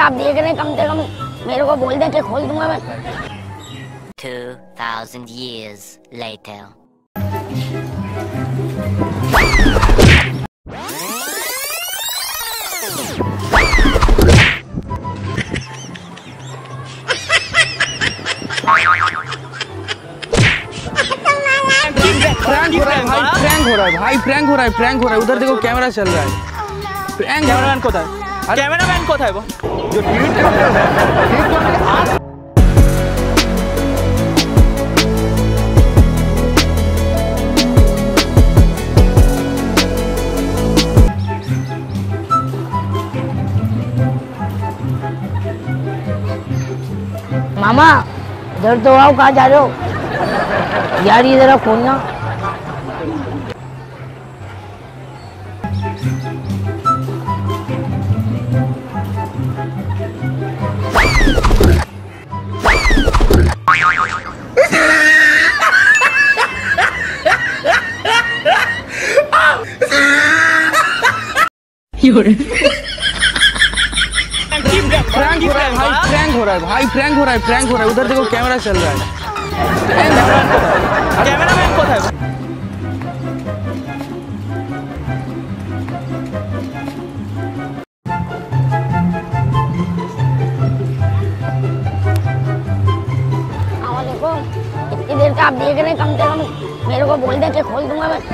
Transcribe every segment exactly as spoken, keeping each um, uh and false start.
आप देख रहे हैं, कम से कम मेरे को बोल दे कि खोल दूंगा मैं। Two thousand years later. Prank हो रहा है भाई, प्रैंक हो रहा है भाई, प्रैंक हो रहा है, प्रैंक हो रहा है। उधर देखो कैमरा चल रहा है। प्रैंक कैमरामैन को था, कैमरामैन को था वो जो ट्वीट कर रहा है। मामा इधर तो आओ, कहाँ जा रहे हो यार? ये जरा खोलना। प्रैंक हो रहा है भाई, प्रैंक हो रहा है भाई, प्रैंक हो रहा है, प्रैंक हो रहा है। उधर देखो कैमरा चल रहा है। कैमरामैन को था, हाँ देखो, इतनी देर से आप देख रहे हैं, कम से कम मेरे को बोल दे कि खोल दूंगा मैं।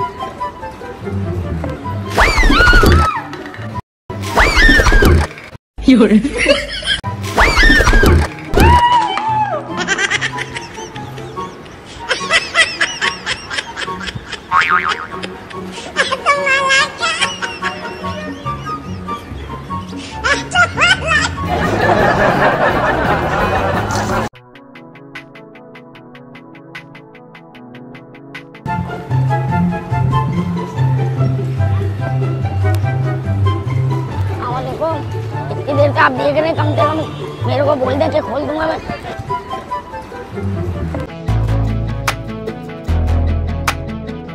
इतनी देर से आप देख रहे हैं, कम से कम मेरे को बोल दे कि खोल दूंगा मैं।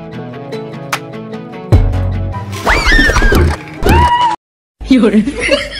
有人